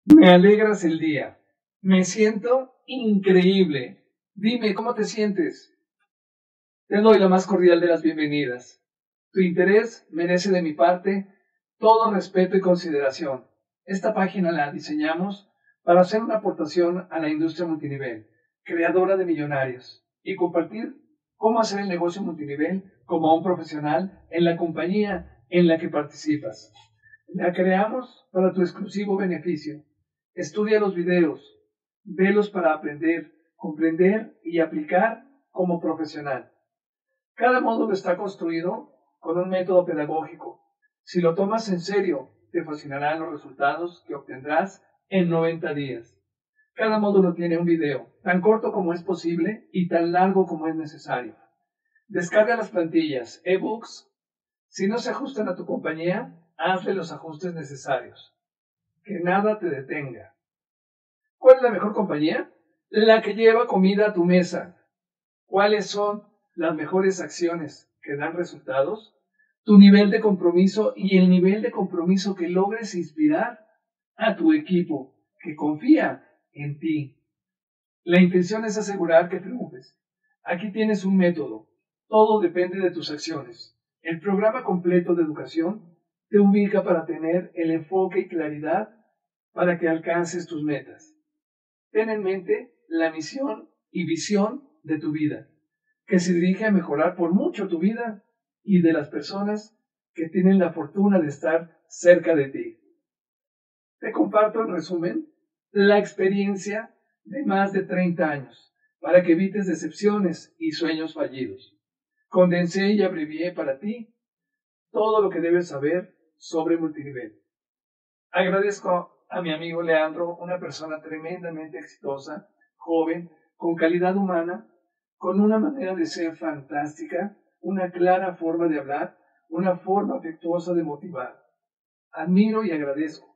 Me alegras el día. Me siento increíble. Dime, ¿cómo te sientes? Te doy la más cordial de las bienvenidas. Tu interés merece de mi parte todo respeto y consideración. Esta página la diseñamos para hacer una aportación a la industria multinivel, creadora de millonarios, y compartir cómo hacer el negocio multinivel como un profesional en la compañía en la que participas. La creamos para tu exclusivo beneficio. Estudia los videos, velos para aprender, comprender y aplicar como profesional. Cada módulo está construido con un método pedagógico. Si lo tomas en serio, te fascinarán los resultados que obtendrás en 90 días. Cada módulo tiene un video, tan corto como es posible y tan largo como es necesario. Descarga las plantillas, ebooks. Si no se ajustan a tu compañía, hazle los ajustes necesarios. Que nada te detenga. ¿Cuál es la mejor compañía? La que lleva comida a tu mesa. ¿Cuáles son las mejores acciones que dan resultados? Tu nivel de compromiso y el nivel de compromiso que logres inspirar a tu equipo que confía en ti. La intención es asegurar que triunfes. Aquí tienes un método. Todo depende de tus acciones. El programa completo de educación te ubica para tener el enfoque y claridad para que alcances tus metas. Ten en mente la misión y visión de tu vida, que se dirige a mejorar por mucho tu vida y de las personas que tienen la fortuna de estar cerca de ti. Te comparto en resumen la experiencia de más de 30 años para que evites decepciones y sueños fallidos. Condensé y abrevié para ti todo lo que debes saber sobre multinivel. Agradezco a mi amigo Leandro, una persona tremendamente exitosa, joven, con calidad humana, con una manera de ser fantástica, una clara forma de hablar, una forma afectuosa de motivar. Admiro y agradezco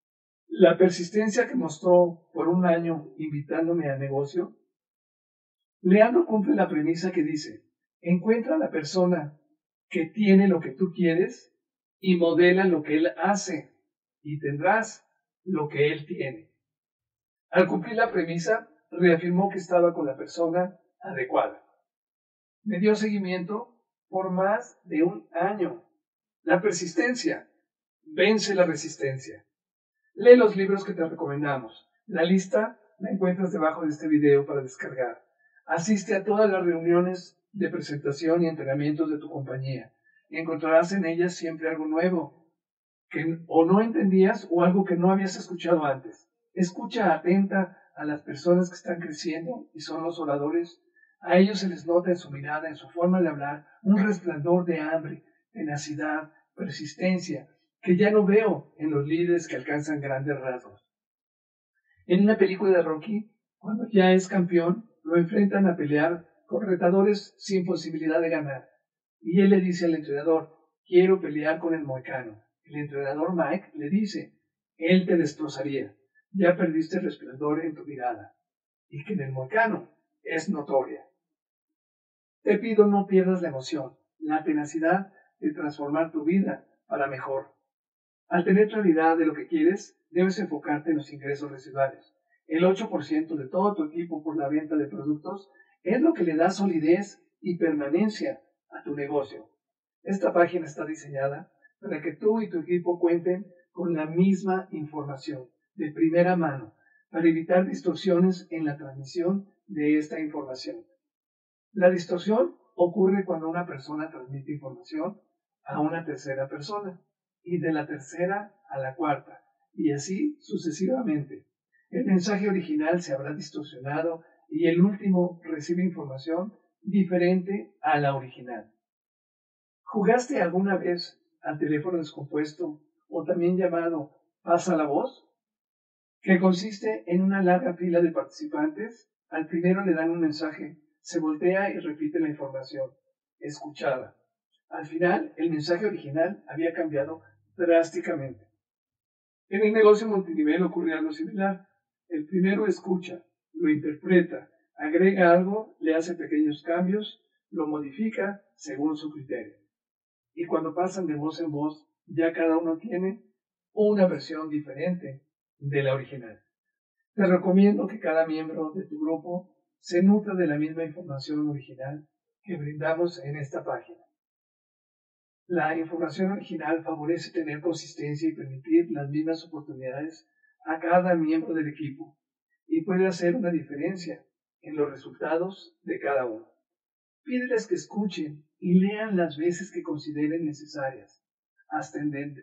la persistencia que mostró por un año invitándome al negocio. Leandro cumple la premisa que dice: encuentra a la persona que tiene lo que tú quieres y modela lo que él hace y tendrás lo que él tiene. Al cumplir la premisa, reafirmó que estaba con la persona adecuada. Me dio seguimiento por más de un año. La persistencia vence la resistencia. Lee los libros que te recomendamos. La lista la encuentras debajo de este video para descargar. Asiste a todas las reuniones de presentación y entrenamientos de tu compañía. Encontrarás en ellas siempre algo nuevo que o no entendías o algo que no habías escuchado antes. Escucha atenta a las personas que están creciendo y son los oradores. A ellos se les nota en su mirada, en su forma de hablar, un resplandor de hambre, tenacidad, persistencia, que ya no veo en los líderes que alcanzan grandes rasgos. En una película de Rocky, cuando ya es campeón, lo enfrentan a pelear con retadores sin posibilidad de ganar. Y él le dice al entrenador: quiero pelear con el moicano. El entrenador Mike le dice: él te destrozaría. Ya perdiste el resplandor en tu mirada. Y que en el moicano es notoria. Te pido no pierdas la emoción, la tenacidad de transformar tu vida para mejor. Al tener claridad de lo que quieres, debes enfocarte en los ingresos residuales. El 8% de todo tu equipo por la venta de productos es lo que le da solidez y permanencia a tu negocio. Esta página está diseñada para que tú y tu equipo cuenten con la misma información de primera mano, para evitar distorsiones en la transmisión de esta información. La distorsión ocurre cuando una persona transmite información a una tercera persona y de la tercera a la cuarta, y así sucesivamente. El mensaje original se habrá distorsionado y el último recibe información diferente a la original. ¿Jugaste alguna vez al teléfono descompuesto, o también llamado pasa la voz? Que consiste en una larga fila de participantes. Al primero le dan un mensaje, se voltea y repite la información escuchada. Al final, el mensaje original había cambiado drásticamente. En el negocio multinivel ocurre algo similar. El primero escucha, lo interpreta, agrega algo, le hace pequeños cambios, lo modifica según su criterio. Y cuando pasan de voz en voz, ya cada uno tiene una versión diferente de la original. Te recomiendo que cada miembro de tu grupo se nutra de la misma información original que brindamos en esta página. La información original favorece tener consistencia y permitir las mismas oportunidades a cada miembro del equipo y puede hacer una diferencia en los resultados de cada uno. Pídeles que escuchen y lean las veces que consideren necesarias hasta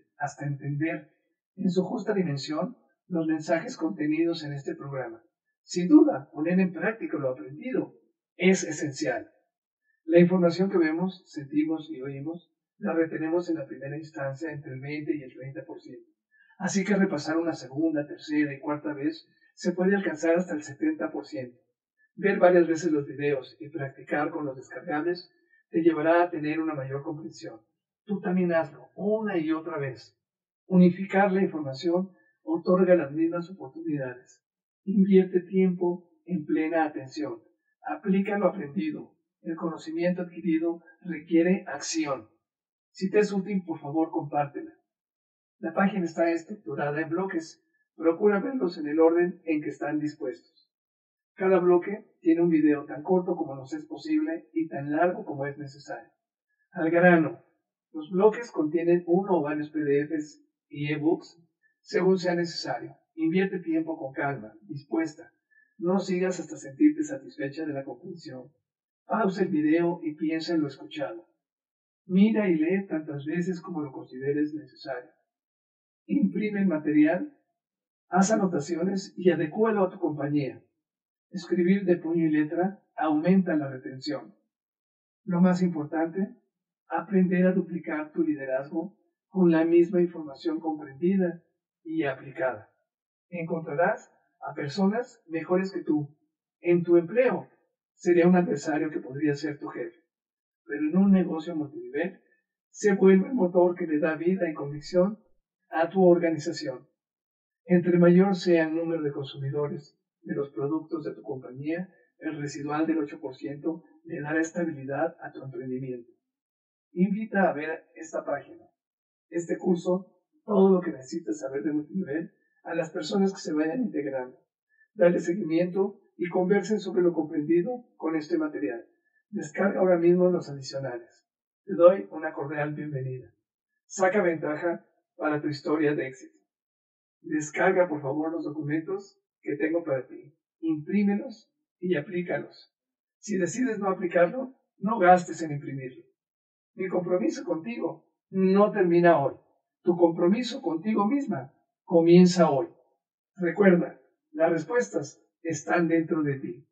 entender en su justa dimensión los mensajes contenidos en este programa. Sin duda, poner en práctica lo aprendido es esencial. La información que vemos, sentimos y oímos la retenemos en la primera instancia entre el 20 y el 30%. Así que repasar una segunda, tercera y cuarta vez se puede alcanzar hasta el 70%. Ver varias veces los videos y practicar con los descargables te llevará a tener una mayor comprensión. Tú también hazlo una y otra vez. Unificar la información otorga las mismas oportunidades. Invierte tiempo en plena atención. Aplica lo aprendido. El conocimiento adquirido requiere acción. Si te es útil, por favor, compártela. La página está estructurada en bloques. Procura verlos en el orden en que están dispuestos. Cada bloque tiene un video tan corto como nos es posible y tan largo como es necesario. Al grano, los bloques contienen uno o varios PDFs y ebooks según sea necesario. Invierte tiempo con calma, dispuesta. No sigas hasta sentirte satisfecha de la comprensión. Pausa el video y piensa en lo escuchado. Mira y lee tantas veces como lo consideres necesario. Imprime el material, haz anotaciones y adecúalo a tu compañía. Escribir de puño y letra aumenta la retención. Lo más importante, aprender a duplicar tu liderazgo con la misma información comprendida y aplicada. Encontrarás a personas mejores que tú. En tu empleo sería un adversario que podría ser tu jefe, pero en un negocio multinivel se vuelve el motor que le da vida y convicción a tu organización. Entre mayor sea el número de consumidores de los productos de tu compañía, el residual del 8% le dará estabilidad a tu emprendimiento. Invita a ver esta página, este curso, todo lo que necesitas saber de multinivel, a las personas que se vayan integrando. Dale seguimiento y conversen sobre lo comprendido con este material. Descarga ahora mismo los adicionales. Te doy una cordial bienvenida. Saca ventaja para tu historia de éxito. Descarga por favor los documentos que tengo para ti. Imprímelos y aplícalos. Si decides no aplicarlo, no gastes en imprimirlo. Mi compromiso contigo no termina hoy. Tu compromiso contigo misma comienza hoy. Recuerda, las respuestas están dentro de ti.